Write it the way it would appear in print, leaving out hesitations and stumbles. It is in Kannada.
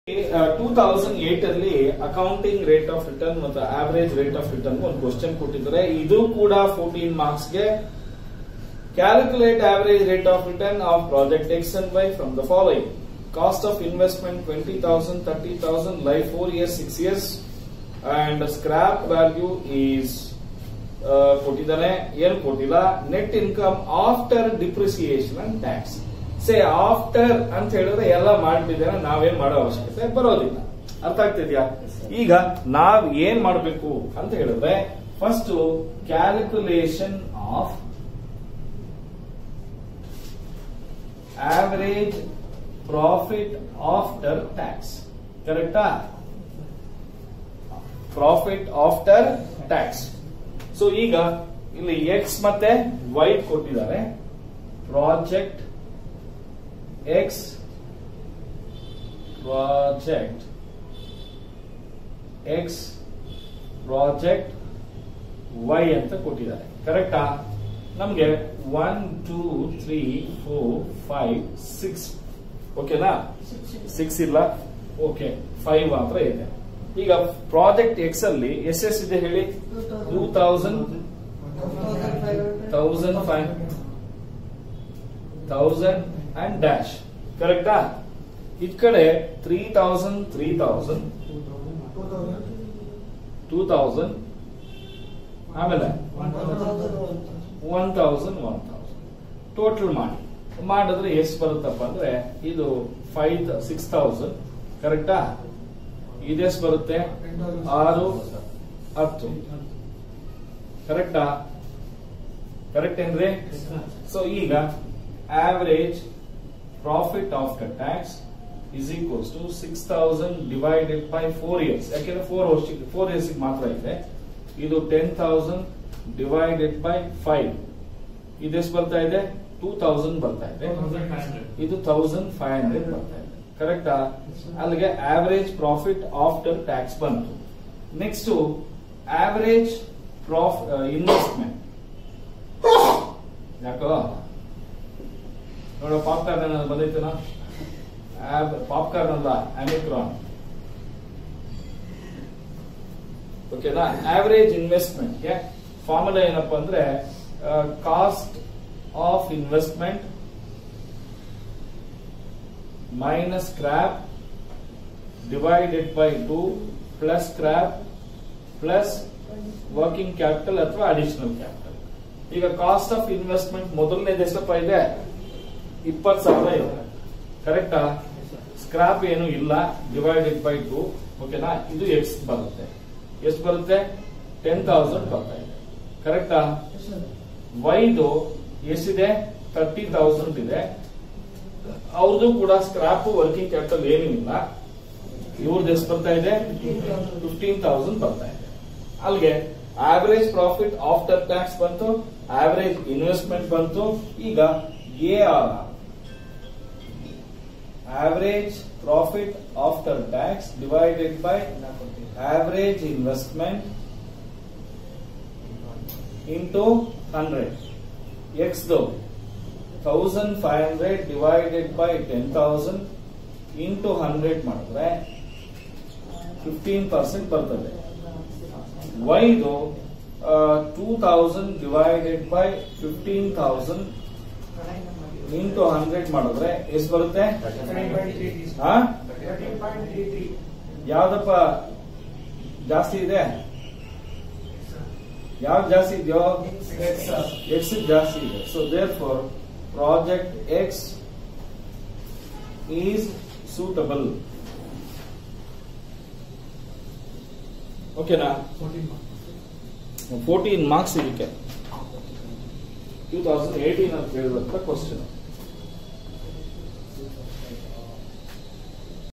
2008 ಅಲ್ಲಿ ಅಕೌಂಟಿಂಗ್ ರೇಟ್ ಆಫ್ ರಿಟರ್ನ್ ಮತ್ತು ಆವರೇಜ್ ರೇಟ್ ಆಫ್ ರಿಟರ್ನ್ ಒಂದು ಕ್ವಶನ್ ಕೊಟ್ಟಿದ್ದಾರೆ. ಇದು ಕೂಡ 14 ಮಾರ್ಕ್ಸ್ ಗೆ. Calculate average rate of return of project X and Y from the following: cost of investment 20,000, 30,000, life 4 years, 6 years, and scrap value is ಕೊಟ್ಟಿದ್ದಾನೆ. ಏನು ಕೊಟ್ಟಿಲ್ಲ. Net income after depreciation and tax. Say after ಅಂತ ಹೇಳಿದ್ರೆ ಎಲ್ಲ ಮಾಡ್ಬಿಟ್ಟಿದ್ದೇನೆ, ನಾವೇನ್ ಮಾಡೋ ಅವಶ್ಯಕತೆ ಬರೋದಿಲ್ಲ. ಅರ್ಥ ಆಗ್ತಿದ್ಯಾ? ಈಗ ನಾವ್ ಏನ್ ಮಾಡಬೇಕು ಅಂತ ಹೇಳಿದ್ರೆ first calculation of average profit after tax. ಕರೆಕ್ಟಾ? Profit after tax. ಸೊ ಈಗ ಇಲ್ಲಿ ಎಕ್ಸ್ ಮತ್ತೆ ವೈ ಕೊಟ್ಟಿದ್ದಾರೆ. Project X, project X, project Y ಅಂತ ಕೊಟ್ಟಿದ್ದಾರೆ. ಕರೆಕ್ಟಾ? ನಮ್ಗೆ 1 2 3 4 5 6 ಓಕೆನಾ? 6 ಇಲ್ಲ, ಓಕೆ 5 ಮಾತ್ರ ಇದೆ. ಈಗ ಪ್ರಾಜೆಕ್ಟ್ ಎಕ್ಸ್ ಅಲ್ಲಿ ಎಷ್ಟೆಷ್ಟಿದೆ ಹೇಳಿ? 2000, 1000 and dash. ಕರೆಕ್ಟಾ? ಇದ್ ಕಡೆ 3000, 3000, 2000, ಆಮೇಲೆ 1000, 1000 ಟೋಟಲ್ ಮಾಡಿದ್ರೆ ಎಷ್ಟು ಬರುತ್ತಪ್ಪ ಅಂದ್ರೆ ಇದು 6000. ಕರೆಕ್ಟಾ? ಇದೆಷ್ಟು ಬರುತ್ತೆ? 6, 10. ಕರೆಕ್ಟಾ? ಕರೆಕ್ಟ್ ಏನ್ರಿ? ಸೊ ಈಗ average profit after tax is equals to 6,000 divided by 4 years. ಯಾಕೆಂದ್ರೆ 4 years ಮಾತ್ರ ಇದೆ. ಇದು 10,000 divided by 5. ಇದೆಷ್ಟು ಬರ್ತಾ ಇದೆ? 2,000 ಬರ್ತಾ ಇದೆ. ಇದು 1,500 ಬರ್ತಾ ಇದೆ. ಕರೆಕ್ಟಾ? ಅಲ್ಲಿಗೆ ಆವರೇಜ್ ಪ್ರಾಫಿಟ್ ಆಫ್ಟರ್ ಟ್ಯಾಕ್ಸ್ ಬಂತು. Next average investment. ಯಾಕೋ ನೋಡ, ಪಾಪ್ಕಾರ್ನ್ ಬಂದೈತನ? ಪಾಪ್ಕಾರ್ನ್ ಅಲ್ಲ, ಅಮಿಕ್ರಾನ್. ಓಕೆನಾ? ಆವರೇಜ್ ಇನ್ವೆಸ್ಟ್ಮೆಂಟ್ ಗೆ ಫಾರ್ಮುಲಾ ಏನಪ್ಪಾ ಅಂದ್ರೆ cost of investment minus scrap divided by 2 plus scrap plus working capital ಅಥವಾ ಅಡಿಷನಲ್ ಕ್ಯಾಪಿಟಲ್. ಈಗ ಕಾಸ್ಟ್ ಆಫ್ ಇನ್ವೆಸ್ಟ್ಮೆಂಟ್ ಮೊದಲನೇದು ಎಷ್ಟಪ್ಪ ಇದೆ? 20,000 ಇದೆ. ಕರೆಕ್ಟಾ? ಸ್ಕ್ರಾಪ್ ಏನು ಇಲ್ಲ, ಡಿವೈಡೆಡ್ ಬೈ 2. ಓಕೆನಾ? ಇದು ಎಕ್ಸ್ ಬರುತ್ತೆ. ಎಷ್ಟು ಬರುತ್ತೆ? 10,000 ಬರ್ತಾ ಇದೆ. ಕರೆಕ್ಟಾ? ವೈದು ಎಷ್ಟಿದೆ? 30,000 ಇದೆ. ಅವ್ರದ್ದು ಕೂಡ ಸ್ಕ್ರಾಪ್ ವರ್ಕಿಂಗ್ ಕ್ಯಾಪಿಟಲ್ ಏನೂ ಇಲ್ಲ. ಇವ್ರದ್ದು ಎಷ್ಟು ಬರ್ತಾ ಇದೆ? 15,000 ಬರ್ತಾ ಇದೆ. ಅಲ್ಲಿಗೆ ಆವರೇಜ್ ಪ್ರಾಫಿಟ್ ಆಫ್ಟರ್ ಟ್ಯಾಕ್ಸ್ ಬಂತು, ಆವರೇಜ್ ಇನ್ವೆಸ್ಟ್ಮೆಂಟ್ ಬಂತು. ಈಗ ARR, average profit after tax divided by average investment into 100. X do 1,500 divided by 10,000 into 100 ಮಾಡಿದ್ರೆ 15% ಬರ್ತದೆ. Y do 2,000 divided by 15,000 into 100 ಮಾಡಿದ್ರೆ ಎಷ್ಟು ಬರುತ್ತೆ? ಯಾವ್ದಪ್ಪ ಜಾಸ್ತಿ ಇದೆ? ಯಾವ್ದು ಜಾಸ್ತಿ ಇದೆಯೋ? ಎಕ್ಸ್ ಜಾಸ್ತಿ ಇದೆ. So therefore project X is suitable. ಓಕೆನಾ? 14 ಮಾರ್ಕ್ಸ್ ಇದಕ್ಕೆ 2018 ಅಂತ ಹೇಳಿದಂತ ಕ್ವಶನ್.